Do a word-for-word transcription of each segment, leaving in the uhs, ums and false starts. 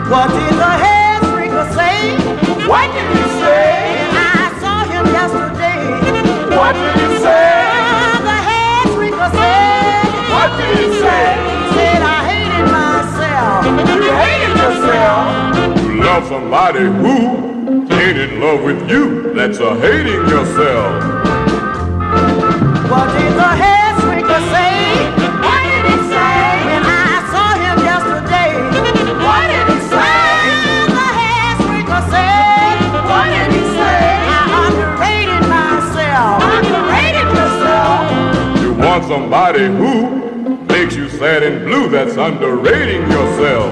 What did the headshrinker say? What did he say? I saw him yesterday. What did he say? The headshrinker said. What did he say? He said I hated myself. You hated yourself. You love somebody who ain't in love with you. That's a hating yourself. What did the headshrinker say? What did he say? When I saw him yesterday. What did he say? The headshrinker said. What did he say? I underrated myself. Underrated yourself. You want somebody who makes you sad and blue. That's underrating yourself.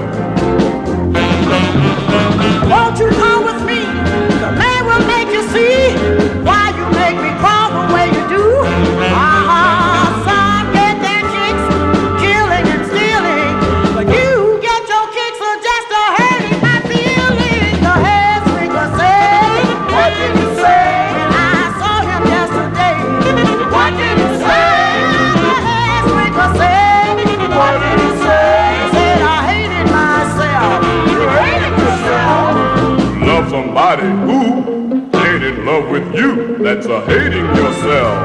Won't you come with me? The man will make you see why you make me crawl the way you do. Ah, some get their kicks killing and stealing, but you get your kicks for just a hurting my feelings. The headshrinker said. What did he say? When I saw him yesterday. What did he say? The headshrinker said. What did he say? He said I hated myself. You hated yourself. Love somebody who ain't in love with you. That's a hating yourself.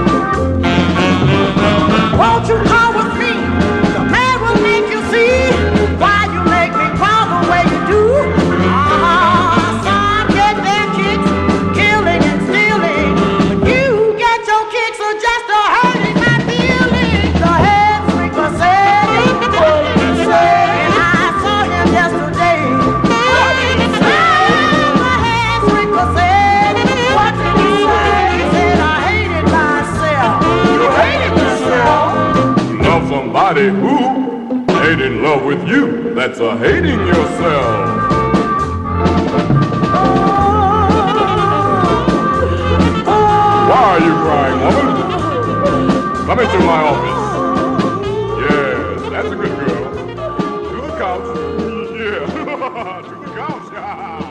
Won't you come with me? The man will make you see why you make me crawl the way you do. Ah, some get their kicks killing and stealing, but you get your kicks for just a hurting my feelings. The headshrinker said. What did he say? And I saw him yesterday. What did he say? The headshrinker said. What did he say? He said I hated myself. You hated yourself. Love somebody who ain't in love with you. That's a hating yourself. Why are you crying, woman? Come into my office. Yes, that's a good girl. To the couch. Yeah, to the couch.